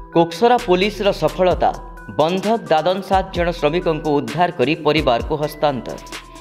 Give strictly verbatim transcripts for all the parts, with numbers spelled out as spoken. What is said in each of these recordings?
कोक्सरा police रो सफलता बंधक दादन सात जन श्रमिकों को उद्धार करी परिवार को हस्तांतर।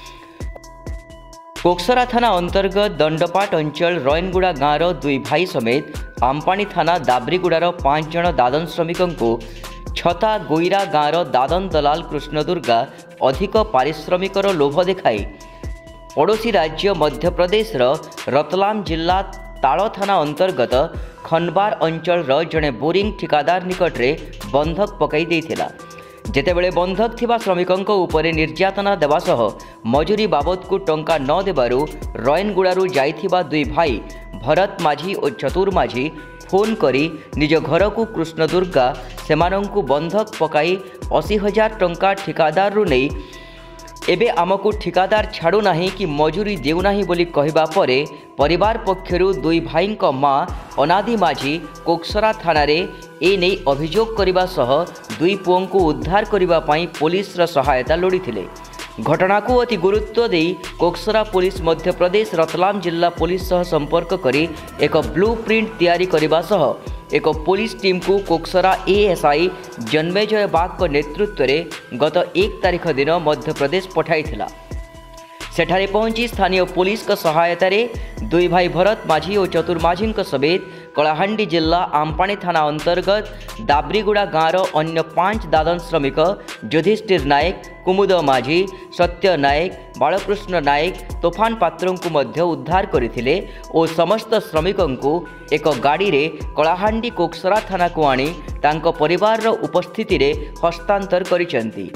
कोक्सरा थाना अंतर्गत दंडपाट अंचल रयनगुड़ा गाँव दुई भाई समेत आमपाणी थाना दाब्रीगुड़ार पांच जन दादन श्रमिकों को छता गोईरा गाँव दादन दलाल कृष्णदुर्गा अधिक पारिश्रमिकर लोभ देखाई पड़ोशी राज्य मध्य प्रदेश रतलाम जिला ताड़ थाना अंतर्गत खनबार अंचल जड़े बोरिंग ठिकादार निकटरे बंधक पकई देथिला। जेतेबेले बंधक थिबा श्रमिकों उपरे निर्यातना देवा सह मजूरी बाबद को टंका न देबारु रयनगुड़ारू जाइथिबा दुई भाई भरत माझी और चतुर माझी फोन करी निज घर को कृष्णदुर्गा सेमानंकु बंधक पकाई अशी हजार टंका ठिकादार रु नहीं एबे आमको ठिकादार छाड़ू नाही कि मजूरी देउ नाही बोली कहिबा परे परिवार पक्षरु दुई भाई माँ अनादि माझी कोक्सरा थाना रे ए नै अभियोग करिबा सह दुई पुओं को उद्धार करिबा पई पुलिस रा सहायता लोड़ीथिले। घटना को अति गुरुत्व दे कोक्सरा पुलिस मध्य प्रदेश रतलाम जिला पुलिस सह संपर्क करी एक ब्लू प्रिंट तैयारी करिबा सह एक पुलिस टीम को कोक्सरा एएसआई जन्मेजय बाग नेतृत्व में गत एक तारीख दिन मध्य प्रदेश पठाइथिला। सेठारे पहुंची स्थानीय पुलिस का सहायता रे दुई भाई भरत माझी और चतुर माझी समेत कलाहांडी जिला आमपाणी थाना अंतर्गत दाब्रीगुड़ा गाँव अन्य पांच दादन श्रमिक युधिष्ठिर नायक कुमुद माझी सत्य नायक बालकृष्ण नायक तोफान पात्रों को मध्य उद्धार करथिले और समस्त श्रमिकों को एक गाड़ी रे कलाहांडी कोक्सरा थाना को आनी तांको परिवार रो उपस्थिति रे हस्तांतर करिसेंती।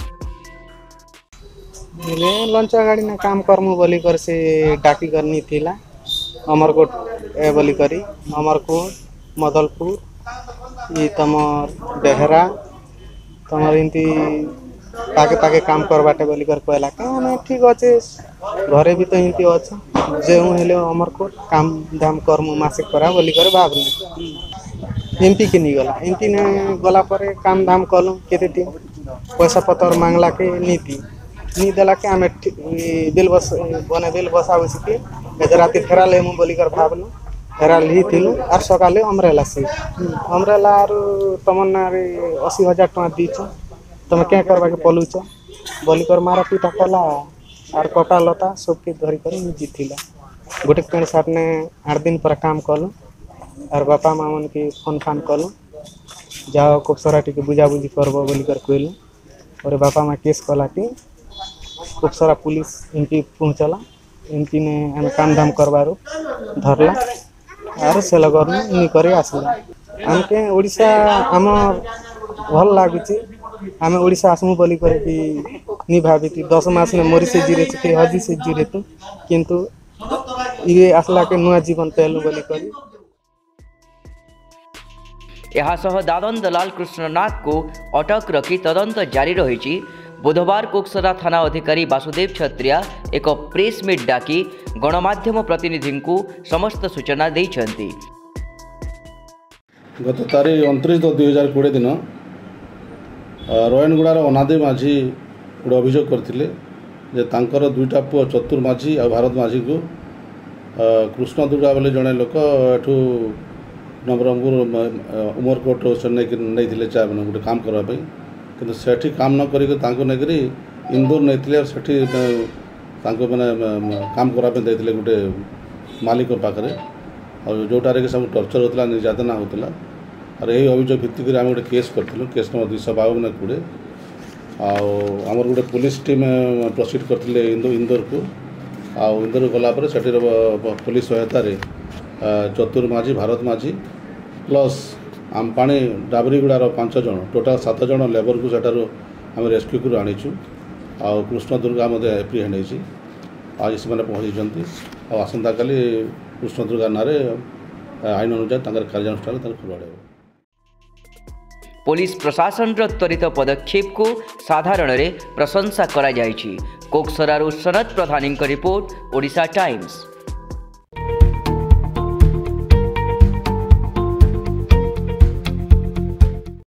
लंचा गाड़ी ना काम करमु बोली कर से डाकी करनी थिला अमरकोट ए बोली करी अमरकोट मदलपुर ये तमर बेहरा तमर इनती पाके पाके काम करबाटे बोली कर कहला के ठीक अच्छे घरे भी तो इनती अच्छे जे हेले अमरकोट काम दाम करमु मासे करा बोली कर भाबनी एमपी के नहीं गला एमपी ने गला पर काम दाम कलु केते टी पैसा पतर मांगला के नीति नी देला के आमे बिल बस बने बिल बसा बसी के राति फेराले मु बोली कर भाबनु फेराल ही थिलु आर सकाले अमरेला से अमरेला आर तमन्ना रे अस्सी हजार टका दीछ तमे क्या करबा के पलुछ बोली कर मारा पीटा कला आर कटा लता सब के धरी कर जीथिला गोटे पेन साथ ने आठ दिन पर काम कलु आर बापा माँ मन के फोन फान कलु जाओ कोक्सरा टी के बुझा बुझी करबो बोली कर कहलु और बापा माँ केस कला के कोक्सरा पुलिस इनकी पहुँचला इनकी ने आम काम धाम करबारू धरला आर सेल करनु नी करे आसला आमके ओडिशा आम भल लागुची आम ओडिशा आसमु बोली करे कि नी भाबिती दस मास ने मरी से जीरे के हजी से जीरे तो किंतु ये आसला के नुआ जीवन पेलु बोली करी। यहाँ सह दादन दलाल कृष्णनाथ को अटक रखी तदंत जारी रही। बुधवार कोक्सरा थाना अधिकारी वासुदेव छत्रिया एक प्रेस मीट डाकी गणमाध्यम प्रतिनिधि को समस्त सूचना देइछंती। गत तारीख उनतीस दो दुई हजार कोड़े दिन रयनगुड़ार अनादि माझी गोटे अभियोग करथिले जे तांकर दुईटा पुओ चतुर माझी और भारत माझी को कृष्णदुर्गा बोले जड़े लोक एठू नवरंगपुर उमरकोट से नहीं चा गोटे काम करने किंतु सेठी काम न करी तांको नेकरी इंदौर नहीं और सेठी तांको माने काम करापे देथिले गोटे मालिक पाखरे और जोटारे के सब टर्चर होता निर्यातना होता और यही अभियोग भित्तिक आम गोटे केस करूँ केस नंबर दुईश बावन कोड़े आमर गोटे पुलिस टीम प्रोसीड करते इंदौर इंदौर को आउ इंदौर गलापर से पुलिस सहायतार चतुर माझी भारत माझी प्लस आमपाणी डाबरीगुड़ार पांच जन टोटाल सात जन लेबर को सेठार आम रेस्क्यू कर आनीचु आ कृष्णदुर्गा एप्रिहेंड होती आज से पहुँची आसंता काली कृष्णदुर्गा ना आईन अनुसार कार्यानुष्ठान करवाड़े। पुलिस प्रशासन त्वरित पदक्षेप को साधारण रे प्रशंसा करा जायछि। कोक्सरारू सनत प्रधानी रिपोर्ट ओडिशा टाइम्स।